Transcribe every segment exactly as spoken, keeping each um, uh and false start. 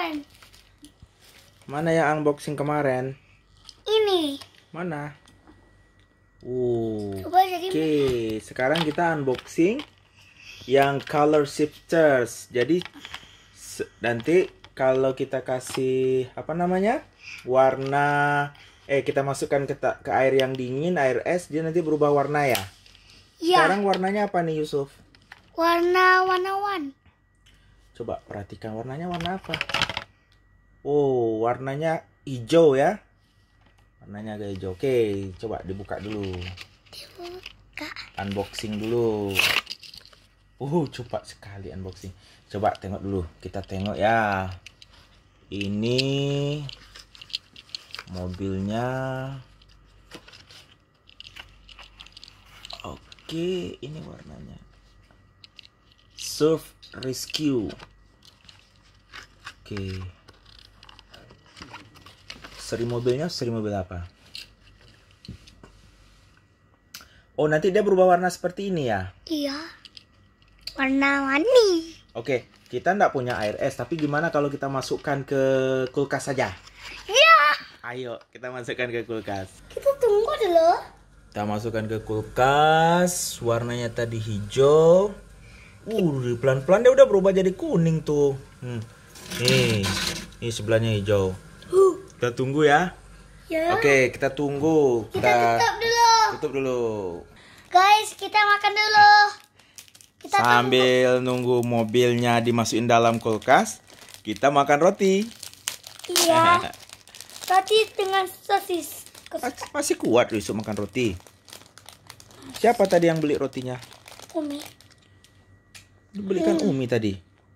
kemarin. Mana yang unboxing kemarin? Ini. Mana? Uh, Coba jadi. Oke, sekarang kita unboxing yang color shifters. Jadi nanti kalau kita kasih apa namanya? Warna eh kita masukkan ke, ke air yang dingin, air es, dia nanti berubah warna ya? Ya. Sekarang warnanya apa nih, Yusuf? Warna warna-warni. Coba perhatikan warnanya warna apa? Oh, warnanya hijau ya. Warnanya agak hijau. Oke, coba dibuka dulu. Dibuka. Unboxing dulu. Uh, cepat sekali unboxing. Coba tengok dulu. Kita tengok ya. Ini mobilnya. Oke, ini warnanya. Surf Rescue. Oke. Seri mobilnya, seri mobil apa? Oh, nanti dia berubah warna seperti ini ya? Iya. Warna-warni. Oke, kita nggak punya air es, tapi gimana kalau kita masukkan ke kulkas saja? Iya. Ayo, kita masukkan ke kulkas. Kita tunggu dulu. Kita masukkan ke kulkas. Warnanya tadi hijau. Uh, pelan-pelan dia udah berubah jadi kuning tuh. Hmm. Nih, ini sebelahnya hijau. Uh. Kita tunggu ya. Ya. Oke, kita tunggu. Kita, Kita tutup dulu. tutup dulu. Guys, kita makan dulu. Kita Sambil tunggu. nunggu mobilnya dimasukin dalam kulkas, kita makan roti. Iya. Roti dengan sosis. Mas- Masih kuat Yusuf makan roti. Siapa tadi yang beli rotinya? Umi. Dibelikan Umi tadi.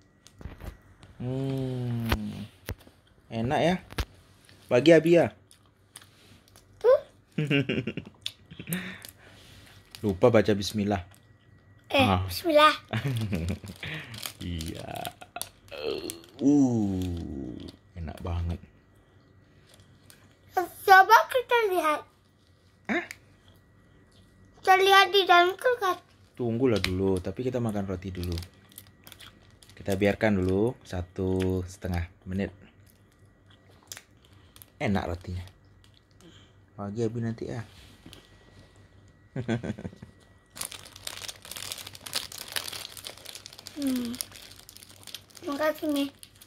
Hmm. Enak ya. Bagi Abi ya. Tuh. Lupa baca bismillah. Eh, Ah. bismillah. Iya. Uh, enak banget. Coba kita lihat. Hah? Kita lihat di dalam kulkas. Tunggulah dulu, tapi kita makan roti dulu. Kita biarkan dulu satu setengah menit. Enak rotinya. Bagi Abi nanti ya. Hmm. Terima kasih, Mi.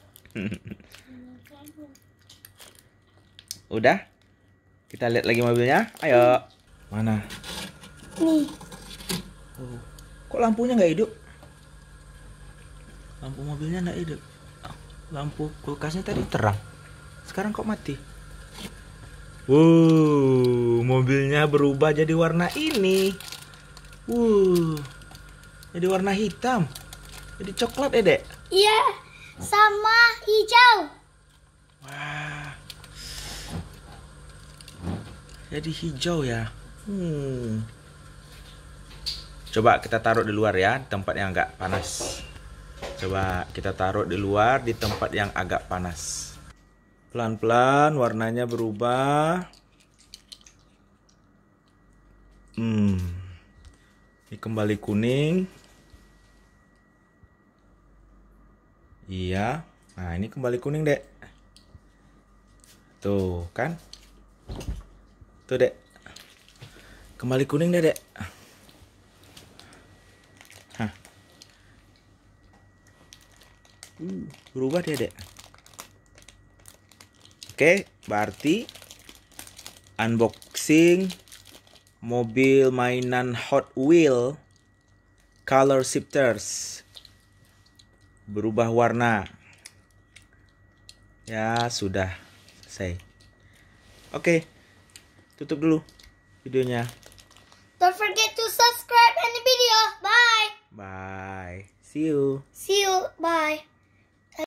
Udah? Kita lihat lagi mobilnya. Ayo. Mana? Nih. Oh. Kok lampunya nggak hidup? Lampu mobilnya nggak hidup. Lampu kulkasnya tadi terang. Sekarang kok mati? Wow, mobilnya berubah jadi warna ini. Wow, jadi warna hitam. Jadi coklat ya, Dek? Iya, sama hijau. Wah, jadi hijau ya. Hmm. Coba kita taruh di luar ya, tempat yang agak panas. Coba kita taruh di luar di tempat yang agak panas. Pelan-pelan warnanya berubah. Hmm. Ini kembali kuning. Iya. Nah, ini kembali kuning, Dek. Tuh, kan? Tuh, Dek. Kembali kuning deh, Dek. Hah. Uh, berubah dia, Dek. Oke, berarti unboxing mobil mainan Hot Wheel color shifters berubah warna. Ya, sudah selesai. Oke, tutup dulu videonya. Don't forget to subscribe and the video. Bye. Bye. See you. See you. Bye.